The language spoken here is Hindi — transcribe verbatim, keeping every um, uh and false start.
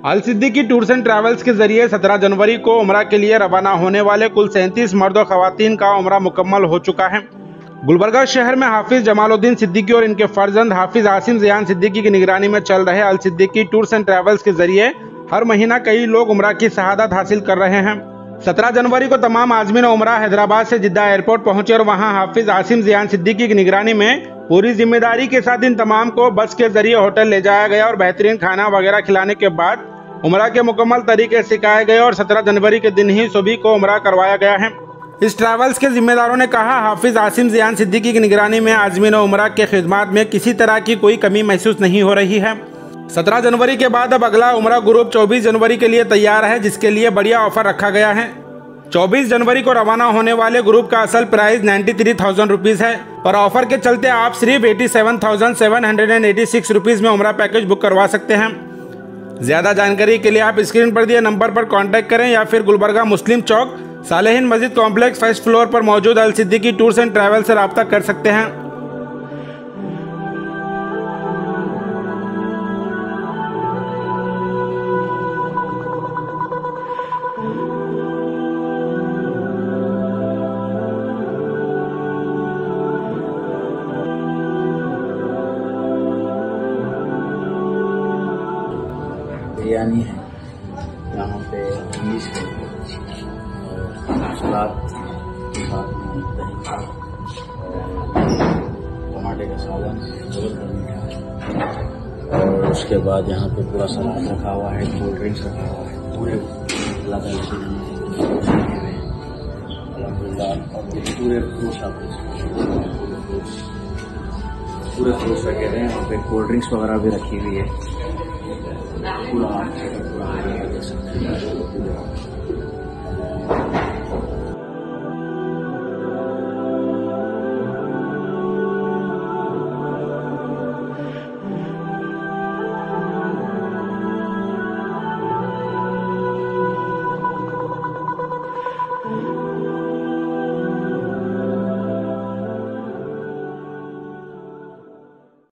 Al Siddiqui tours and travels के जरिए सत्रह जनवरी को उमरा के लिए रवाना होने वाले कुल सैंतीस मर्द और खवातीन का उमरा मुकम्मल हो चुका है। गुलबर्गा शहर में हाफिज जमालुद्दीन सिद्दीकी और इनके फर्जंद हाफिज आसिम ज़ियान सिद्दीकी की निगरानी में चल रहे Al Siddiqui tours and travels के जरिए हर महीना कई लोग उमरा की शहादत हासिल कर रहे हैं। सत्रह जनवरी को तमाम आज़मीन उमरा हैदराबाद से जिद्दा एयरपोर्ट पहुंचे और वहां हाफिज आसिम ज़ियान सिद्दीकी की निगरानी में पूरी जिम्मेदारी के साथ इन तमाम को बस के जरिए होटल ले जाया गया और बेहतरीन खाना वगैरह खिलाने के बाद उमरा के मुकम्मल तरीके सिखाए गए और सत्रह जनवरी के दिन ही सभी को उमरा करवाया गया है। इस ट्रैवल्स के जिम्मेदारों ने कहा, हाफिज आसिम ज़ियान सिद्दीकी की निगरानी में आज़मीन उमरा के खिदमात में किसी तरह की कोई कमी महसूस नहीं हो रही है। सत्रह जनवरी के बाद अब अगला उमरा ग्रुप चौबीस जनवरी के लिए तैयार है, जिसके लिए बढ़िया ऑफर रखा गया है। चौबीस जनवरी को रवाना होने वाले ग्रुप का असल price ninety three thousand rupees है और ऑफर के चलते आप सिर्फ eighty seven thousand seven hundred and eighty six rupees में उमरा पैकेज बुक करवा सकते हैं। ज़्यादा जानकारी के लिए आप स्क्रीन पर दिए नंबर पर कांटेक्ट करें या फिर गुलबर्गा मुस्लिम चौक सालेहीन मस्जिद कॉम्प्लेक्स फर्स्ट फ्लोर पर मौजूद Al Siddiqui tours and travel से रब्ता कर सकते हैं। बिरयानी है, यहाँ पे मीश है और सलाद के साथ में दही टमाटे का सालन गोल का मीठा और उसके बाद यहाँ पे पूरा सलाद रखा हुआ है, कोल्ड ड्रिंक्स रखा हुआ है, पूरे अलग और पूरे फ्रूट्स आप पूरे फ्रूट्स रखे हुए हैं। यहाँ पे कोल्ड ड्रिंक्स वगैरह भी रखी हुई है। पूरा